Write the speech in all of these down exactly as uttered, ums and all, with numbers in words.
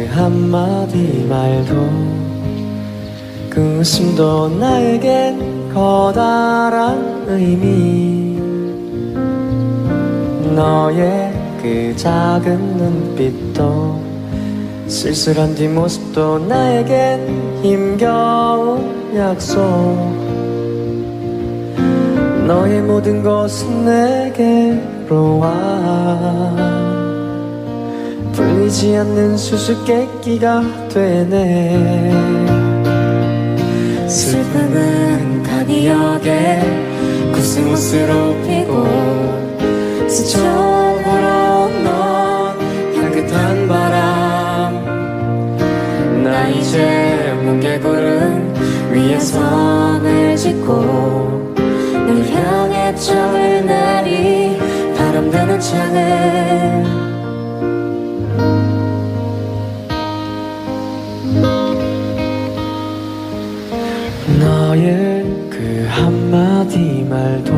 그 한마디 말도 그 웃음도 나에겐 커다란 의미. 너의 그 작은 눈빛도 쓸쓸한 뒷모습도 나에겐 힘겨운 약속. 너의 모든 것은 내게로 와 풀리지 않는 수수께끼가 되네. 슬픔은 가디역에 코스모스로 피고 스쳐 불어온 향긋한 바람. 나 이제 뭉게구름 위에 선을 짓고 널 향해 창을 내리 바람 드는 창을. 너의 그 한마디 말도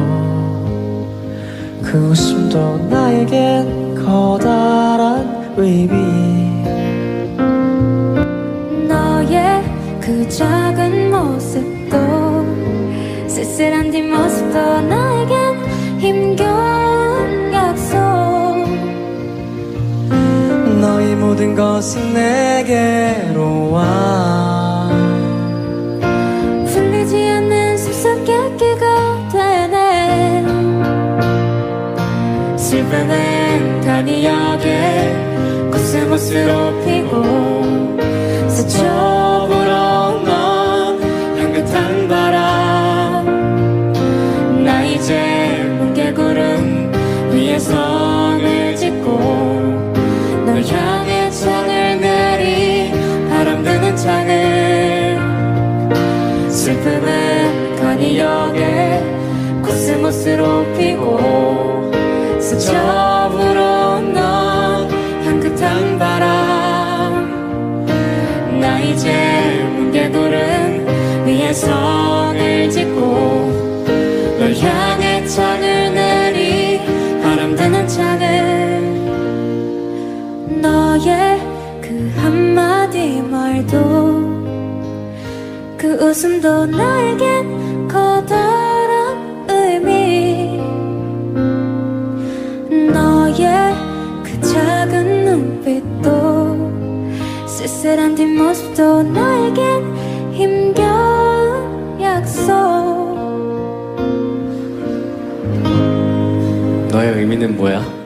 그 웃음도 나에겐 커다란 의미. 너의 그 작은 모습도 쓸쓸한 뒷모습도 나에겐 힘겨운 약속. 너의 모든 것은 내게로 와 풀리지 않는 수수께끼가 되네. 슬픔은 가디역에 코스모스로 피고 스쳐 불어온 향긋한 바람. 나 이제 뭉게구름 위에 선을 짓고 널 향해 창을 내리 바람 드는 창을. 슬픔은 가디역에 코스모스로 피고 스쳐 불어온 향긋한 바람. 나 이제 뭉게구름 위에 선을 짓고 널 향해 창을 내리 바람 드는 창을. 너의 그 한마디 말도 그 웃음도 나에겐 커다란 의미. 너의 그 작은 눈빛도 쓸쓸한 뒷모습도 나에겐 힘겨운 약속. 너의 의미는 뭐야?